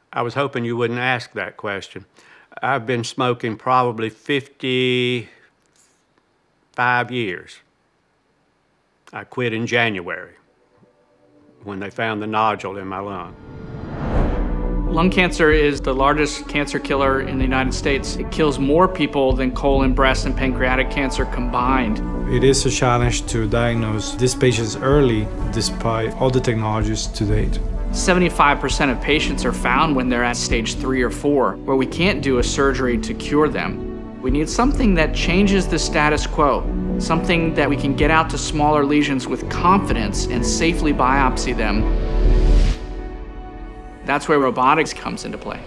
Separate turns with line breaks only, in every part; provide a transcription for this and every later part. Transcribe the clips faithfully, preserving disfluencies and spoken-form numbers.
I was hoping you wouldn't ask that question. I've been smoking probably fifty-five years. I quit in January when they found the nodule in my lung.
Lung cancer is the largest cancer killer in the United States. It kills more people than colon, breast, and pancreatic cancer combined.
It is a challenge to diagnose these patients early, despite all the technologies to date.
seventy-five percent of patients are found when they're at stage three or four, where we can't do a surgery to cure them. We need something that changes the status quo, something that we can get out to smaller lesions with confidence and safely biopsy them. That's where robotics comes into play.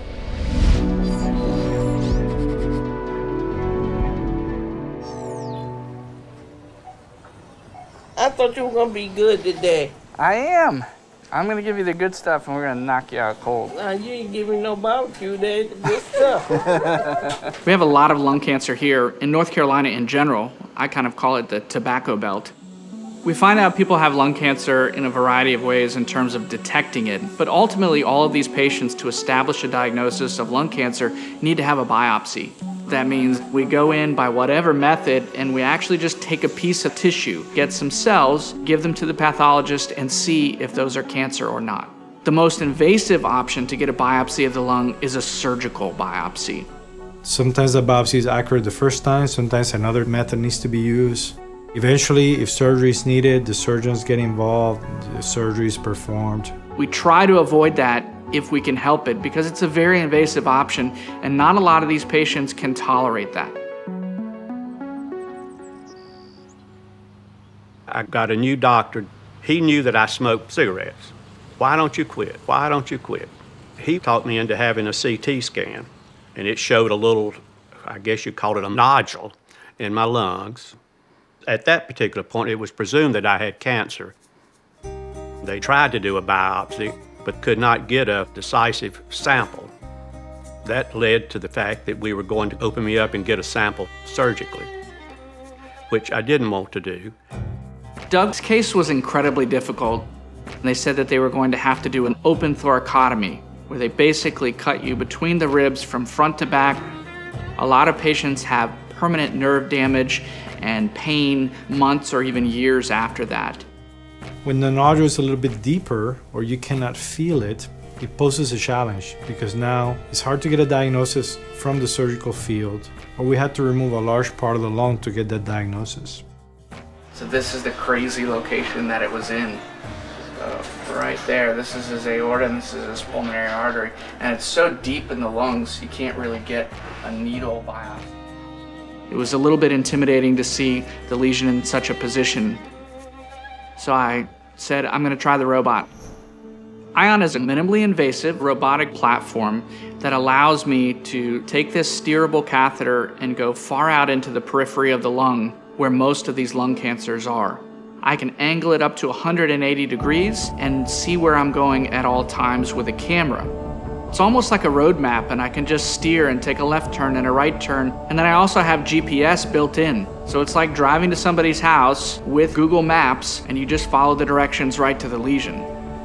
I thought you were gonna be good today.
I am. I'm gonna give you the good stuff and we're gonna knock you out cold.
Nah, you ain't giving no barbecue, that's the good stuff.
We have a lot of lung cancer here in North Carolina in general. I kind of call it the tobacco belt. We find out people have lung cancer in a variety of ways in terms of detecting it, but ultimately all of these patients, to establish a diagnosis of lung cancer, need to have a biopsy. That means we go in by whatever method and we actually just take a piece of tissue, get some cells, give them to the pathologist and see if those are cancer or not. The most invasive option to get a biopsy of the lung is a surgical biopsy.
Sometimes the biopsy is accurate the first time, sometimes another method needs to be used. Eventually, if surgery is needed, the surgeons get involved, the surgery is performed.
We try to avoid that if we can help it, because it's a very invasive option and not a lot of these patients can tolerate that.
I got a new doctor. He knew that I smoked cigarettes. Why don't you quit? Why don't you quit? He talked me into having a C T scan, and it showed a little, I guess you'd call it a nodule in my lungs. At that particular point, it was presumed that I had cancer. They tried to do a biopsy, but could not get a decisive sample. That led to the fact that we were going to open me up and get a sample surgically, which I didn't want to do.
Doug's case was incredibly difficult. They said that they were going to have to do an open thoracotomy, where they basically cut you between the ribs from front to back. A lot of patients have permanent nerve damage and pain months or even years after that.
When the nodule is a little bit deeper or you cannot feel it, it poses a challenge because now it's hard to get a diagnosis from the surgical field, or we had to remove a large part of the lung to get that diagnosis.
So this is the crazy location that it was in. So right there, this is his aorta and this is his pulmonary artery. And it's so deep in the lungs, you can't really get a needle biopsy. It was a little bit intimidating to see the lesion in such a position. So I said, I'm gonna try the robot. Ion is a minimally invasive robotic platform that allows me to take this steerable catheter and go far out into the periphery of the lung where most of these lung cancers are. I can angle it up to one hundred eighty degrees and see where I'm going at all times with a camera. It's almost like a road map, and I can just steer and take a left turn and a right turn. And then I also have G P S built in. So it's like driving to somebody's house with Google Maps, and you just follow the directions right to the lesion.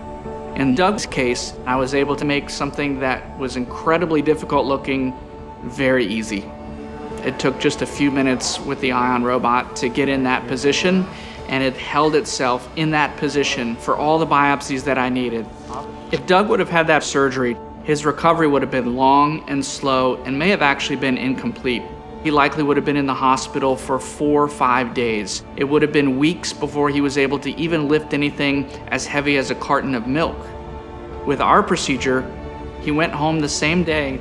In Doug's case, I was able to make something that was incredibly difficult looking very easy. It took just a few minutes with the Ion robot to get in that position, and it held itself in that position for all the biopsies that I needed. If Doug would have had that surgery, his recovery would have been long and slow and may have actually been incomplete. He likely would have been in the hospital for four or five days. It would have been weeks before he was able to even lift anything as heavy as a carton of milk. With our procedure, he went home the same day.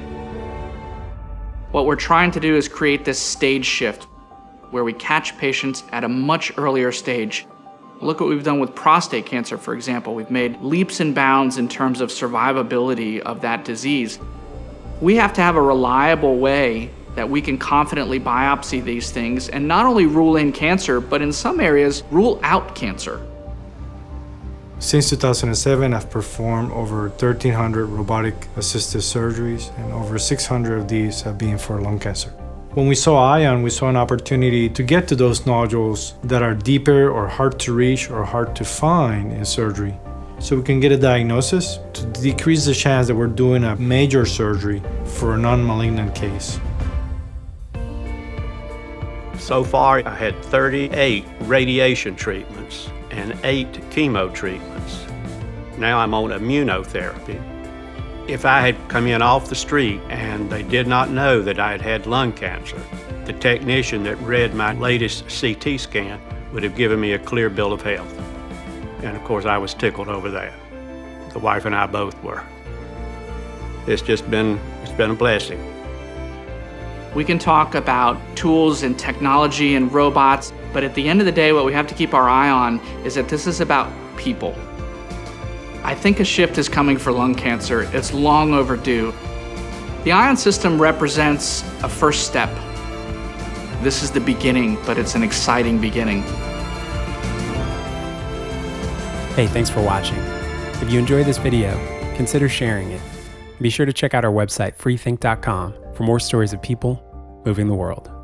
What we're trying to do is create this stage shift where we catch patients at a much earlier stage. Look what we've done with prostate cancer, for example. We've made leaps and bounds in terms of survivability of that disease. We have to have a reliable way that we can confidently biopsy these things and not only rule in cancer, but in some areas, rule out cancer.
Since two thousand seven, I've performed over thirteen hundred robotic-assisted surgeries, and over six hundred of these have been for lung cancer. When we saw Ion, we saw an opportunity to get to those nodules that are deeper or hard to reach or hard to find in surgery. so we can get a diagnosis to decrease the chance that we're doing a major surgery for a non-malignant case.
So far, I had thirty-eight radiation treatments and eight chemo treatments. Now I'm on immunotherapy. If I had come in off the street and they did not know that I had had lung cancer, the technician that read my latest C T scan would have given me a clear bill of health. And of course, I was tickled over that. The wife and I both were. It's just been, it's been a blessing.
We can talk about tools and technology and robots, but at the end of the day, what we have to keep our eye on is that this is about people. I think a shift is coming for lung cancer. It's long overdue. The Ion system represents a first step. This is the beginning, but it's an exciting beginning.
Hey, thanks for watching. If you enjoyed this video, consider sharing it. Be sure to check out our website, freethink dot com, for more stories of people moving the world.